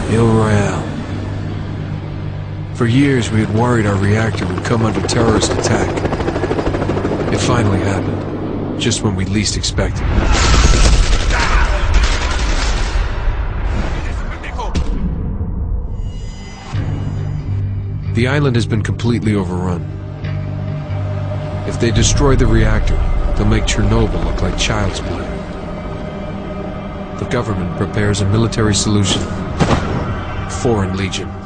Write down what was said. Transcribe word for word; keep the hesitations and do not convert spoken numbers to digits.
Ile Royale. For years we had worried our reactor would come under terrorist attack. It finally happened, just when we least expected. The island has been completely overrun. If they destroy the reactor, they'll make Chernobyl look like child's play. The government prepares a military solution. Foreign Legion.